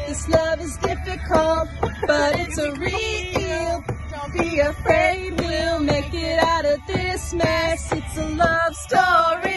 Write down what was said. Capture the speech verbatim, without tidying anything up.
This love is difficult, but it's a real. Don't be afraid, we'll make it out of this mess. It's a love story.